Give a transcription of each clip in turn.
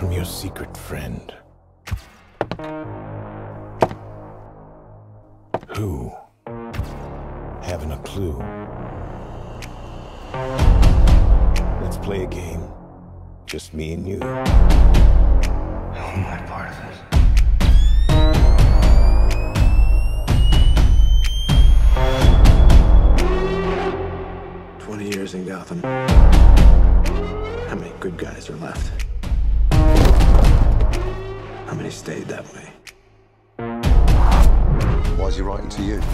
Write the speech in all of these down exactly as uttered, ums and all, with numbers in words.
from your secret friend. Who? Haven't a clue. Let's play a game. Just me and you. How am I part of this? Twenty years in Gotham. How many good guys are left? How many stayed that way? Why is he writing to you?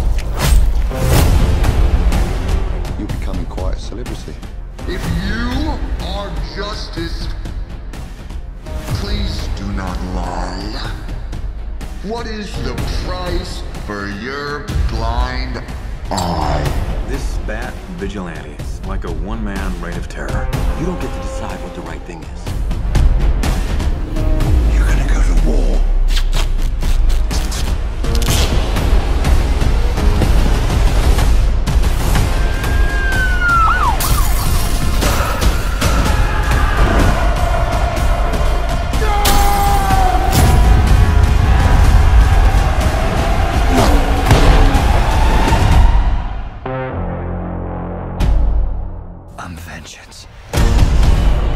You're becoming quite a celebrity. If you are justice, please do not lie. What is the price for your blind eye? This bat vigilante is like a one-man reign of terror. You don't get to decide what the right thing is. You're gonna go to war. I'm vengeance.